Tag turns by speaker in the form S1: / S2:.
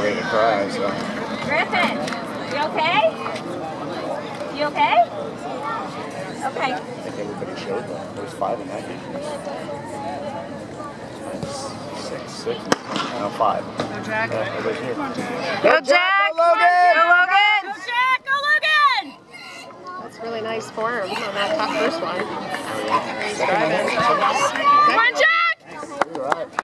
S1: ready to cry, so.
S2: Griffin, you okay? You okay? Okay.
S1: I think everybody showed that. There's 5 in that game. 6. No, 5.
S3: Go Jack.
S1: Yeah, everybody's here.
S3: Go Jack! Go Logan! Go Logan!
S2: Go Jack! Go Logan!
S4: That's really nice form on that tough first one. He's
S1: Second
S4: driving.
S1: one.
S2: Come on, Jack!